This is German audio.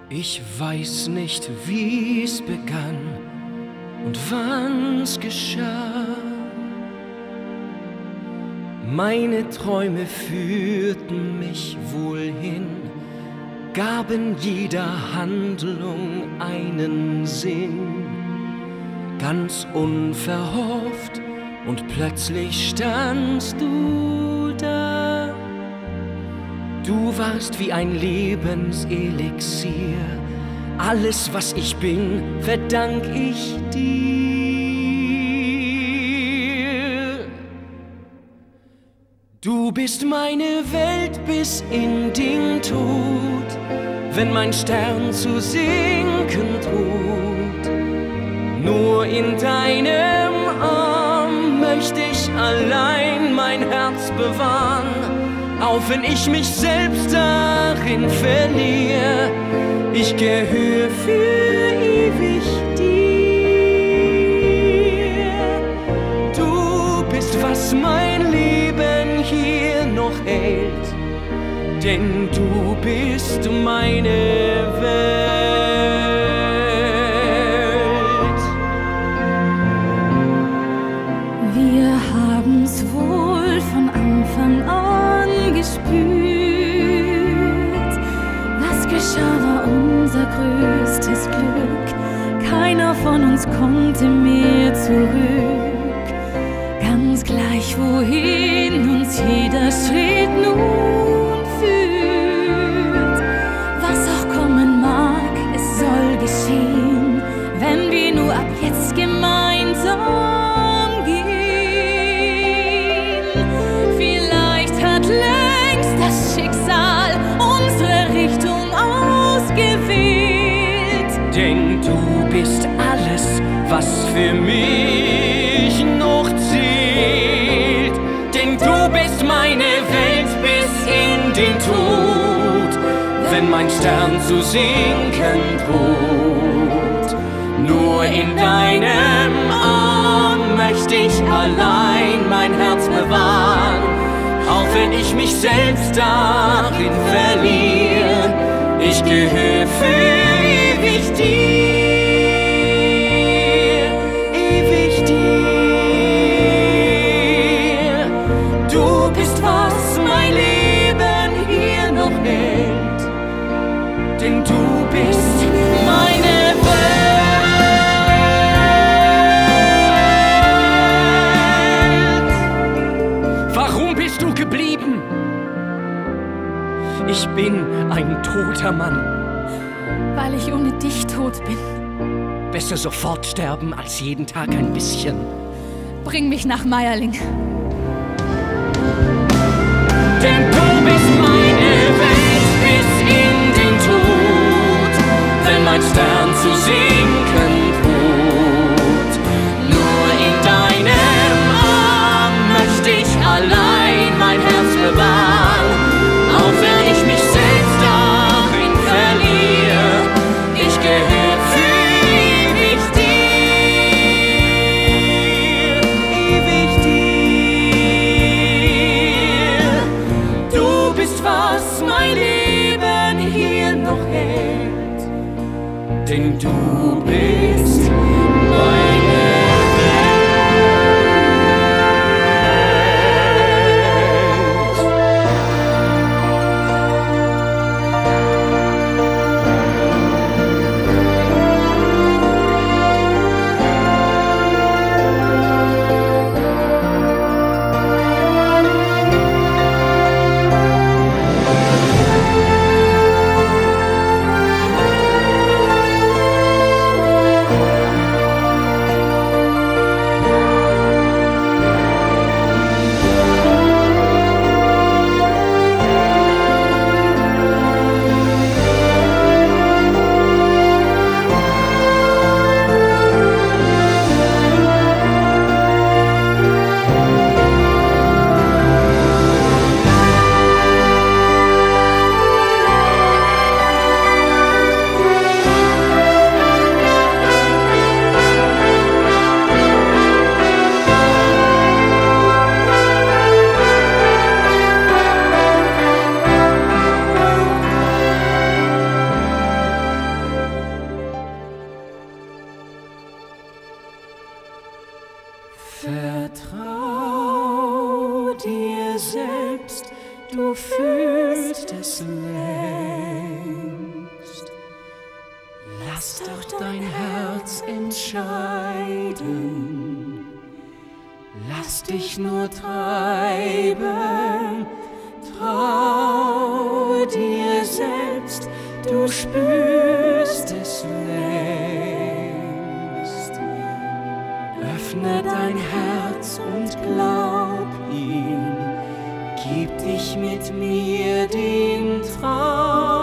Ich weiß nicht, wie's begann und wann's geschah. Meine Träume führten mich wohl hin, gaben jeder Handlung einen Sinn. Ganz unverhofft und plötzlich standst du da. Du warst wie ein Lebenselixier, alles was ich bin, verdank ich dir. Du bist meine Welt bis in den Tod, wenn mein Stern zu sinken droht. Nur in deinem Arm möchte ich allein mein Herz bewahren, auch wenn ich mich selbst darin verliere. Ich gehöre für ewig dir. Du bist, was mein Leben hier noch hält, denn du bist meine Welt. Wir haben's wohl von Anfang an gespürt. Was geschah, war unser größtes Glück. Keiner von uns konnte mehr zurück. Ganz gleich, wohin uns jeder Schritt nun führt. Was auch kommen mag, es soll geschehen, wenn wir nur ab jetzt gemeinsam gehen. Vielleicht hat längst das Schicksal unsere Richtung ausgewählt. Denn du bist alles, was für mich noch zählt. Denn du bist meine Welt bis in den Tod, wenn mein Stern zu sinken droht. Nur in deinem Arm möchte ich allein mein Herz bewahren, auch wenn ich mich selbst darin verliere. Ich gehöre für ewig dir, ewig dir. Du bist, was mein Leben hier noch hält, denn du bist meine Welt. Warum bist du geblieben? Ich bin ein toter Mann. Weil ich ohne dich tot bin. Besser sofort sterben, als jeden Tag ein bisschen. Bring mich nach Meierling. Denn du bist meine Welt bis in den Tod, wenn mein Stern zu sinken droht. Nur in deinem Arm möchte ich allein mein Herz bewahren, auch wenn ich mich selbst darin verliere. Ich gehöre für ewig dir, ewig dir. Du bist, was mein Leben hier noch hält, denn du bist meine Welt. dir selbst, du fühlst es längst. Lass doch dein Herz entscheiden, lass dich nur treiben, trau dir selbst, du spürst es längst. Öffne dein Herz und glaub ihm, gib dich mit mir dem Traum.